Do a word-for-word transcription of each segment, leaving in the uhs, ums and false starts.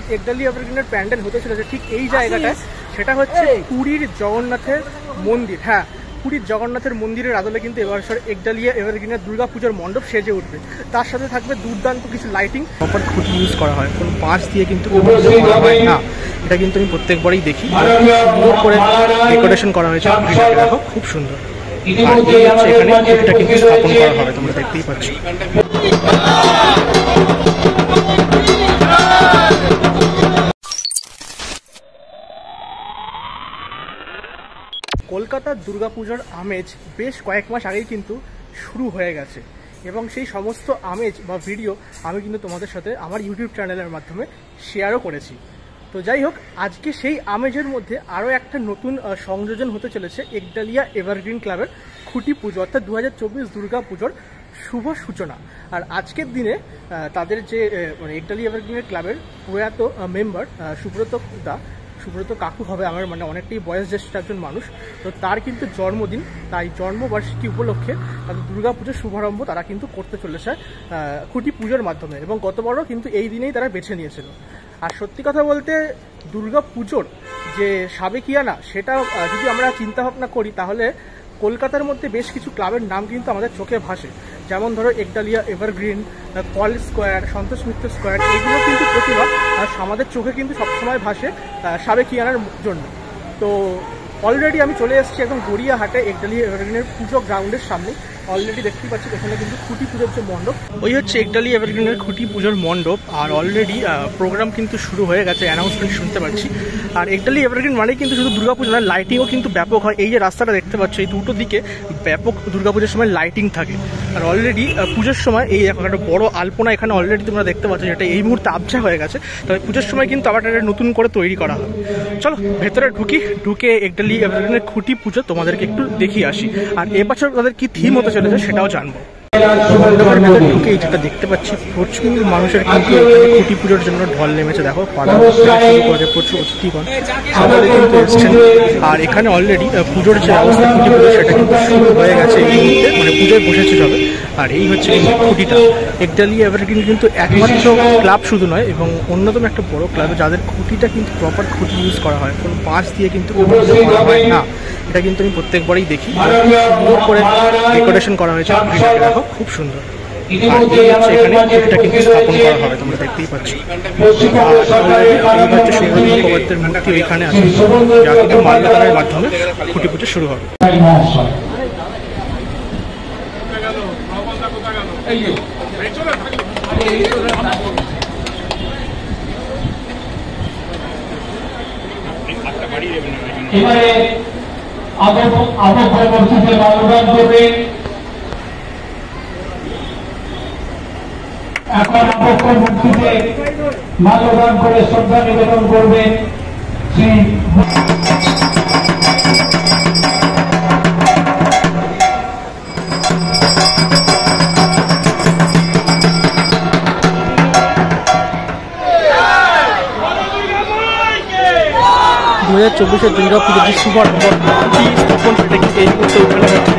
অর্থাৎ একডালিয়া এভারগ্রিনের প্যান্ডেল হতে চলেছে ঠিক এই জায়গাটায়। সেটা হচ্ছে পুরীর জগন্নাথের মন্দির। হ্যাঁ, পুরীর জগন্নাথের মন্দিরের আদলে কিন্তু এবছর একডালিয়া এভারগ্রিনের দুর্গা পুজোর মণ্ডপ সেজে উঠবে। তার সাথে থাকবে দুর্দান্ত কিছু লাইটিং। প্রপার খুঁটি ইউজ করা হয়, কোনো পাঁচ দিয়ে কিন্তু করা হয় না। এটা কিন্তু আমি প্রত্যেকবারই দেখি, সুন্দর করে ডেকোরেশন করা হয়েছে। দেখো খুব সুন্দর। আর এই হচ্ছে এখানে খুঁটিটা কিন্তু স্থাপন করা হবে, তোমরা দেখতেই পাচ্ছ। কলকাতার দুর্গাপুজোর আমেজ বেশ কয়েক মাস আগেই কিন্তু শুরু হয়ে গেছে এবং সেই সমস্ত আমেজ বা ভিডিও আমি কিন্তু তোমাদের সাথে আমার ইউটিউব চ্যানেলের মাধ্যমে শেয়ারও করেছি। তো যাই হোক, আজকে সেই আমেজের মধ্যে আরও একটা নতুন সংযোজন হতে চলেছে একডালিয়া এভারগ্রিন ক্লাবের খুঁটি পুজো, অর্থাৎ দু হাজার চব্বিশ দুর্গা পুজোর শুভ সূচনা। আর আজকের দিনে তাদের যে মানে একডালিয়া এভারগ্রিনের ক্লাবের প্রয়াত মেম্বার সুব্রত দা, সুব্রত কাকু হবে আমার, মানে অনেকটাই বয়স জ্যেষ্ঠ একজন মানুষ। তো তার কিন্তু জন্মদিন, তাই জন্মবার্ষিকী উপলক্ষে তাদের দুর্গা পুজোর শুভারম্ভ তারা কিন্তু করতে চলেছে খুঁটি পুজোর মাধ্যমে, এবং গতবারও কিন্তু এই দিনেই তারা বেছে নিয়েছিল। আর সত্যি কথা বলতে দুর্গা পুজোর যে সাবেকিয়ানা, সেটা যদি আমরা চিন্তা ভাবনা করি তাহলে কলকাতার মধ্যে বেশ কিছু ক্লাবের নাম কিন্তু আমাদের চোখে ভাসে। যেমন ধরো একডালিয়া এভারগ্রিন, কল স্কোয়ার, সন্তোষ মিত্র স্কোয়ার, এগুলো কিন্তু প্রতিভা আর আমাদের চোখে কিন্তু সবসময় ভাসে সাবেকিয়ানার জন্য। তো অলরেডি আমি চলে এসেছি একদম গড়িয়াহাটে একডালিয়া এভারগ্রিনের পুজো গ্রাউন্ডের সামনে। অলরেডি দেখতেই পাচ্ছি এখানে কিন্তু খুঁটি পুজোর যে মণ্ডপ, ওই হচ্ছে একডালিয়া এভারগ্রিনের খুঁটি পুজোর মণ্ডপ। আর অলরেডি প্রোগ্রাম কিন্তু শুরু হয়ে গেছে, অ্যানাউন্সমেন্ট শুনতে পাচ্ছি। আর একডালিয়া এভারগ্রিন মানে কিন্তু শুধু দুর্গাপুজো না, লাইটিংও কিন্তু ব্যাপক হয়। এই যে রাস্তাটা দেখতে পাচ্ছ, এই দুটো দিকে ব্যাপক দুর্গাপুজোর সময় লাইটিং থাকে। আর অলরেডি পুজোর সময় এই একটা বড় আলপনা এখানে অলরেডি তোমরা দেখতে পাচ্ছ, যেটা এই মুহূর্তে আবছা হয়ে গেছে। তবে পুজোর সময় কিন্তু আবার এটা নতুন করে তৈরি করা হবে। চলো ভেতরে ঢুকি, ঢুকে একডালিয়া এভারগ্রিনের খুঁটি পুজো তোমাদেরকে একটু দেখিয়ে আসি। আর এবছর তাদের কি থিম হতে চলেছে সেটাও জানবো। ঢুকে যেটা দেখতে পাচ্ছি, প্রচুর মানুষের কিন্তু খুঁটি পুজোর জন্য ঢল নেমেছে। দেখো পাড়া শুরু করে প্রচুর অতিথিগণ সবাই কিন্তু এসছেন। আর এখানে অলরেডি পুজোর যে অবস্থা খুঁটি পুজো সেটা কিন্তু শুরু হয়ে গেছে এই মুহূর্তে, মানে পুজোয় বসেছে যাবে। আর এই হচ্ছে কিন্তু খুঁটিটা। একডালিয়া এভারগ্রিন কিন্তু একমাত্র ক্লাব শুধু নয় এবং অন্যতম একটা বড় ক্লাব যাদের খুঁটিটা কিন্তু প্রপার খুঁটি ইউজ করা হয়, কোনো পাঁচ দিয়ে কিন্তু করা হয় না। এটা কিন্তু আমি প্রত্যেকবারই দেখি, সুন্দর করে ডেকোরেশন করা হয়েছে। দেখো খুব সুন্দর। আর এই হচ্ছে এখানে খুঁটিটা কিন্তু স্থাপন করা হবে, তোমরা দেখতেই পাচ্ছ। এই হচ্ছে সুব্রত মুখোপাধ্যায়ের মূর্তি ওইখানে আছে, যা কিন্তু মাল্যদানের মাধ্যমে খুঁটি পুজো শুরু হবে। এবারে আদর পরবর্তীতে মাল্যদান করবেন। এখন আপক্ষ মূর্তিতে মাল্যদান করে শ্রদ্ধা নিবেদন করবেন শ্রী দু হাজার চব্বিশের দুর্গা পুজোর যে শুভারম্ভ স্থাপন সেটা কিন্তু এই মুহূর্তে ওখানে হচ্ছে।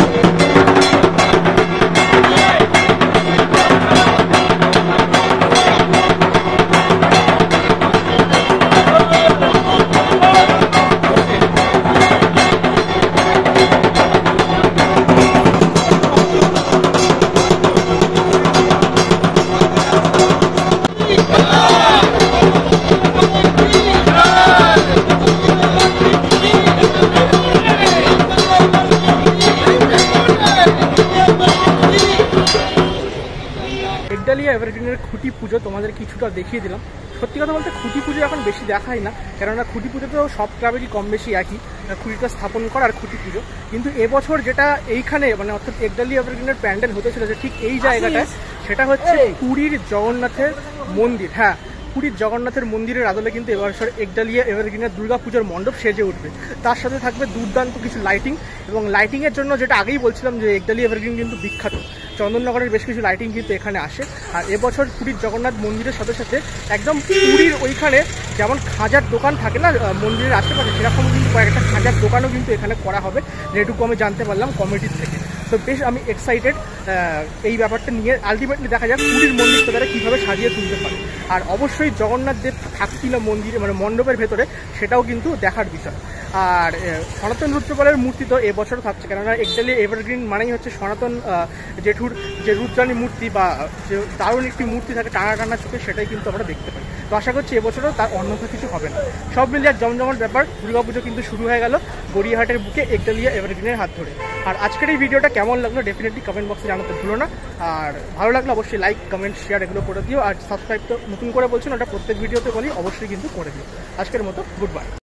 একডালিয়া এভারগ্রিনের খুঁটি পুজো তোমাদের কিছুটা দেখিয়ে দিলাম। সত্যি কথা বলতে খুঁটি পুজো এখন বেশি দেখাই না, কেননা খুঁটি পুজোতেও সব ক্লাবেরই কম বেশি একই, খুঁটিটা স্থাপন করা আর খুঁটি পুজো। কিন্তু এবছর যেটা এইখানে মানে অর্থাৎ একডালিয়া এভারগ্রিনের প্যান্ডেল হতে চলেছে ঠিক এই জায়গাটায়, সেটা হচ্ছে পুরীর জগন্নাথের মন্দির। হ্যাঁ, পুরীর জগন্নাথের মন্দিরের আদলে কিন্তু এবছর একডালিয়া এভারগ্রিনের দুর্গা পুজোর মণ্ডপ সেজে উঠবে। তার সাথে থাকবে দুর্দান্ত কিছু লাইটিং, এবং লাইটিংয়ের জন্য যেটা আগেই বলছিলাম যে একডালিয়া এভারগ্রিন কিন্তু বিখ্যাত, চন্দননগরের বেশ কিছু লাইটিং কিন্তু এখানে আসে। আর এবছর পুরীর জগন্নাথ মন্দিরের সাথে সাথে একদম পুরীর ওইখানে যেমন খাজার দোকান থাকে না মন্দিরের আশেপাশে, সেরকম কিন্তু কয়েকটা খাজার দোকানও কিন্তু এখানে করা হবে, যেটুকু আমি জানতে পারলাম কমিটির থেকে। তো বেশ আমি এক্সাইটেড। এই ব্যাপারটা নিয়ে আলটিমেটলি দেখা যাক পুরীর মন্দিরটা তারা কীভাবে সাজিয়ে তুলতে পারে। আর অবশ্যই জগন্নাথ দেব থাকে কিনা মন্দিরে মানে মণ্ডপের ভেতরে সেটাও কিন্তু দেখার বিষয়। আর সনাতন রুদ্রপালের মূর্তি তো এবছরও থাকছে, কেননা একডালি এভারগ্রিন মানেই হচ্ছে সনাতন জেঠুর যে রুদ্রাণী মূর্তি বা যে দারুণ একটি মূর্তি থাকে টানা টানা চোখে, সেটাই কিন্তু আমরা দেখতে পাই। তো আশা করছি এবছরও তার অন্যথা কিছু হবে না। সব মিলিয়ে আর জমজমাট ব্যাপার, দুর্গাপুজো কিন্তু শুরু হয়ে গেল গড়িয়াহাটের বুকে একডালিয়া এভারগ্রিনের হাত ধরে। আর আজকের এই ভিডিওটা কেমন লাগলো ডেফিনেটলি কমেন্ট বক্সে জানাতে ভুলো না। আর ভালো লাগলে অবশ্যই লাইক কমেন্ট শেয়ার এগুলো করে দিও। আর সাবস্ক্রাইব তো নতুন করে বলছেন, ওটা প্রত্যেক ভিডিওতে বলি, অবশ্যই কিন্তু করে দিও। আজকের মতো গুড বাই।